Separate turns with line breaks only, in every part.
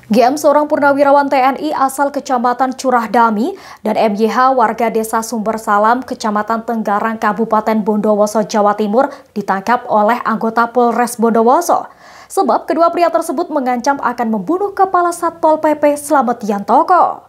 GM seorang purnawirawan TNI asal Kecamatan Curah Dami dan MYH warga Desa Sumber Salam, Kecamatan Tenggarang, Kabupaten Bondowoso, Jawa Timur ditangkap oleh anggota Polres Bondowoso. Sebab kedua pria tersebut mengancam akan membunuh Kepala Satpol PP Slamet Yantoko.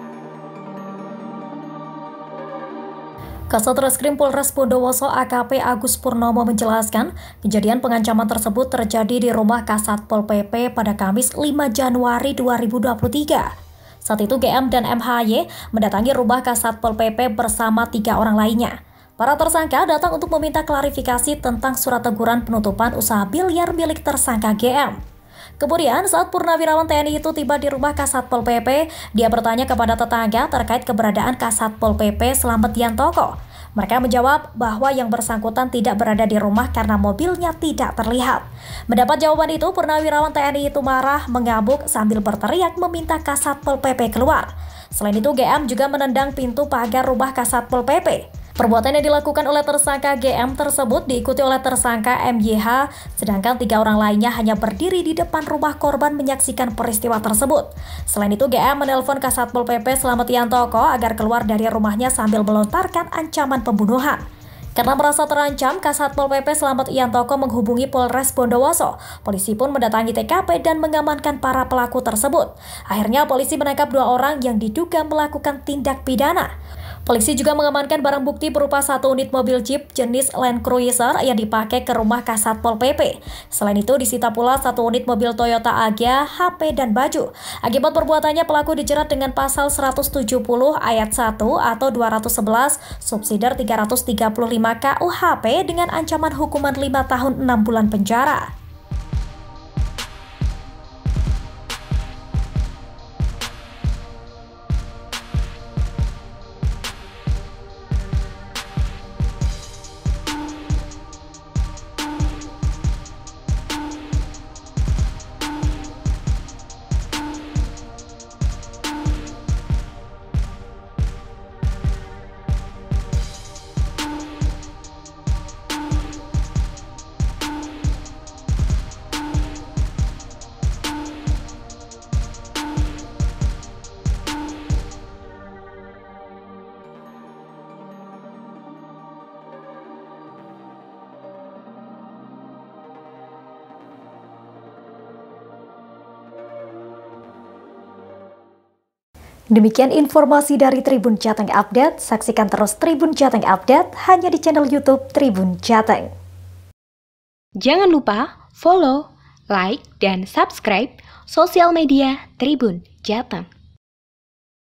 Kasat Reskrim Polres Bondowoso AKP Agus Purnomo menjelaskan, kejadian pengancaman tersebut terjadi di rumah Kasatpol PP pada Kamis 5 Januari 2023. Saat itu GM dan MHY mendatangi rumah Kasatpol PP bersama 3 orang lainnya. Para tersangka datang untuk meminta klarifikasi tentang surat teguran penutupan usaha biliar milik tersangka GM. Kemudian saat purnawirawan TNI itu tiba di rumah Kasatpol PP, dia bertanya kepada tetangga terkait keberadaan Kasatpol PP Slamet Yantoko. Mereka menjawab bahwa yang bersangkutan tidak berada di rumah karena mobilnya tidak terlihat. Mendapat jawaban itu, purnawirawan TNI itu marah, mengamuk sambil berteriak meminta Kasatpol PP keluar. Selain itu, GM juga menendang pintu pagar rumah Kasatpol PP. Perbuatan yang dilakukan oleh tersangka GM tersebut diikuti oleh tersangka MYH, sedangkan 3 orang lainnya hanya berdiri di depan rumah korban menyaksikan peristiwa tersebut. Selain itu, GM menelpon Kasatpol PP Slamet Yantoko agar keluar dari rumahnya sambil melontarkan ancaman pembunuhan. Karena merasa terancam, Kasatpol PP Slamet Yantoko menghubungi Polres Bondowoso. Polisi pun mendatangi TKP dan mengamankan para pelaku tersebut. Akhirnya polisi menangkap 2 orang yang diduga melakukan tindak pidana. Polisi juga mengamankan barang bukti berupa 1 unit mobil Jeep jenis Land Cruiser yang dipakai ke rumah Kasatpol PP. Selain itu disita pula 1 unit mobil Toyota Agya, HP, dan baju. Akibat perbuatannya pelaku dijerat dengan pasal 170 ayat 1 atau 211 subsidiar 335 KUHP dengan ancaman hukuman 5 tahun 6 bulan penjara. Demikian informasi dari Tribun Jateng Update. Saksikan terus Tribun Jateng Update hanya di channel YouTube Tribun Jateng.
Jangan lupa follow, like, dan subscribe sosial media Tribun Jateng.